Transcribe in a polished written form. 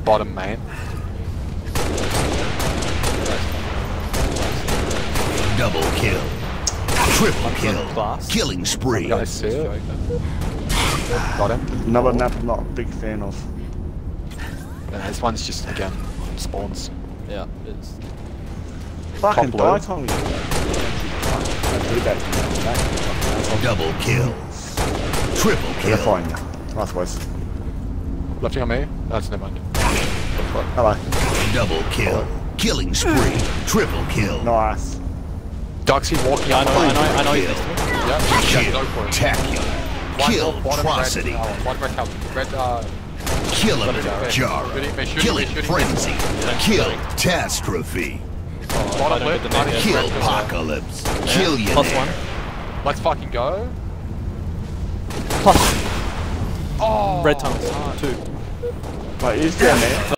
bottom main. Double kill. Triple kill. Class. Killing spree. You guys see it? Got him. Another map I'm not a big fan of. This one's just, again, spawns. Yeah, it's. Fucking Top low. die, Tommy. Don't do that to me. Double kill. Triple They're kill. fine now. Northwest. Lifting on me? That's never mind. Hello. Double kill. Killing spree. Triple kill. Nice. Duxie walking I up. know he's next to me. Yeah, go for it. Spectacular. One Kill more bottom atrocity. One red house. Red, Killing Let it go. Jara. Shooting. Killing frenzy. Kill catastrophe. bottom I don't left, get the name yet. Kill apocalypse. Kill your Plus one. Let's fucking go. Plus. Oh, Red tunnels. 2. Wait, he's down there.